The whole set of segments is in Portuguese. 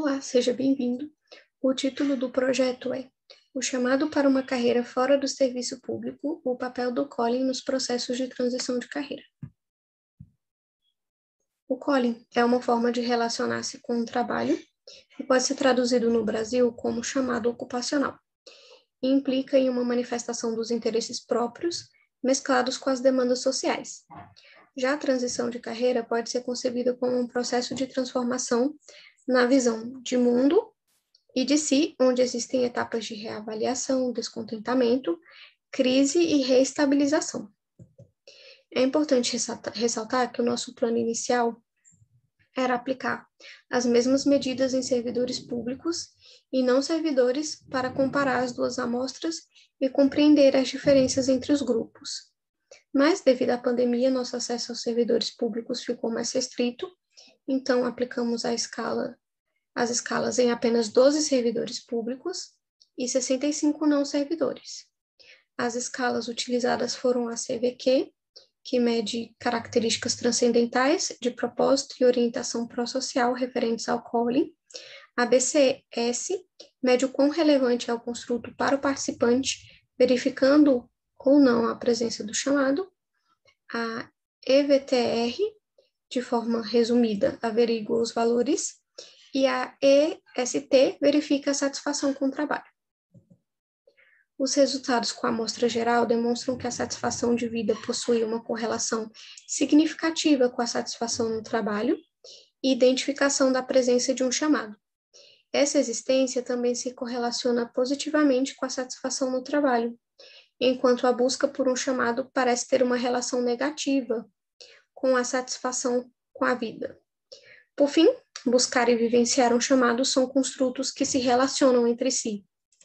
Olá, seja bem-vindo. O título do projeto é O chamado para uma carreira fora do serviço público, o papel do Calling nos processos de transição de carreira. O Calling é uma forma de relacionar-se com o trabalho e pode ser traduzido no Brasil como chamado ocupacional, e implica em uma manifestação dos interesses próprios mesclados com as demandas sociais. Já a transição de carreira pode ser concebida como um processo de transformação na visão de mundo e de si, onde existem etapas de reavaliação, descontentamento, crise e reestabilização. É importante ressaltar que o nosso plano inicial era aplicar as mesmas medidas em servidores públicos e não servidores para comparar as duas amostras e compreender as diferenças entre os grupos. Mas, devido à pandemia, nosso acesso aos servidores públicos ficou mais restrito, então aplicamos as escalas em apenas 12 servidores públicos e 65 não servidores. As escalas utilizadas foram a CVQ, que mede características transcendentais de propósito e orientação pró-social referentes ao Calling. A BCS mede o quão relevante é o construto para o participante, verificando ou não a presença do chamado. A EVTR, de forma resumida, averigua os valores, e a EST verifica a satisfação com o trabalho. Os resultados com a amostra geral demonstram que a satisfação de vida possui uma correlação significativa com a satisfação no trabalho e identificação da presença de um chamado. Essa existência também se correlaciona positivamente com a satisfação no trabalho, enquanto a busca por um chamado parece ter uma relação negativa com a satisfação com a vida. Por fim, buscar e vivenciar um chamado são construtos que se relacionam entre si.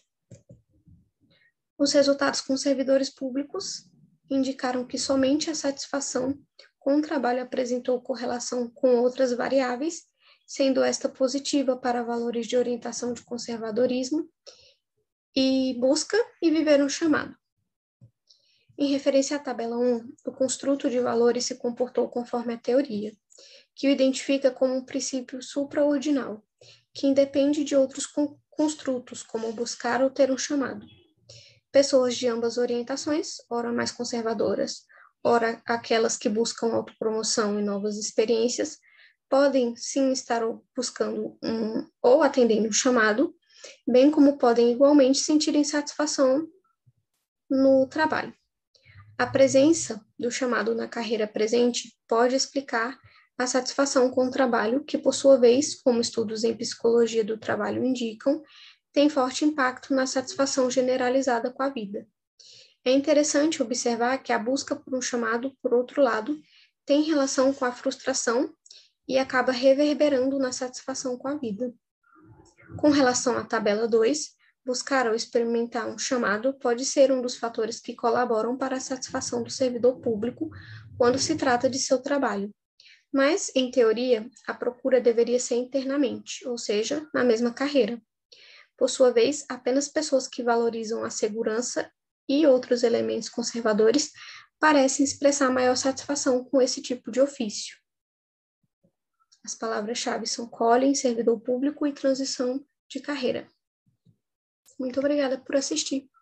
Os resultados com servidores públicos indicaram que somente a satisfação com o trabalho apresentou correlação com outras variáveis, sendo esta positiva para valores de orientação de conservadorismo e busca e viver um chamado. Em referência à tabela 1, o construto de valores se comportou conforme a teoria, que o identifica como um princípio supraordinal, que independe de outros construtos, como buscar ou ter um chamado. Pessoas de ambas orientações, ora mais conservadoras, ora aquelas que buscam autopromoção e novas experiências, podem sim estar buscando ou atendendo um chamado, bem como podem igualmente sentir insatisfação no trabalho. A presença do chamado na carreira presente pode explicar a satisfação com o trabalho, que por sua vez, como estudos em psicologia do trabalho indicam, tem forte impacto na satisfação generalizada com a vida. É interessante observar que a busca por um chamado, por outro lado, tem relação com a frustração e acaba reverberando na satisfação com a vida. Com relação à tabela 2, buscar ou experimentar um chamado pode ser um dos fatores que colaboram para a satisfação do servidor público quando se trata de seu trabalho. Mas, em teoria, a procura deveria ser internamente, ou seja, na mesma carreira. Por sua vez, apenas pessoas que valorizam a segurança e outros elementos conservadores parecem expressar maior satisfação com esse tipo de ofício. As palavras-chave são Calling, servidor público e transição de carreira. Muito obrigada por assistir.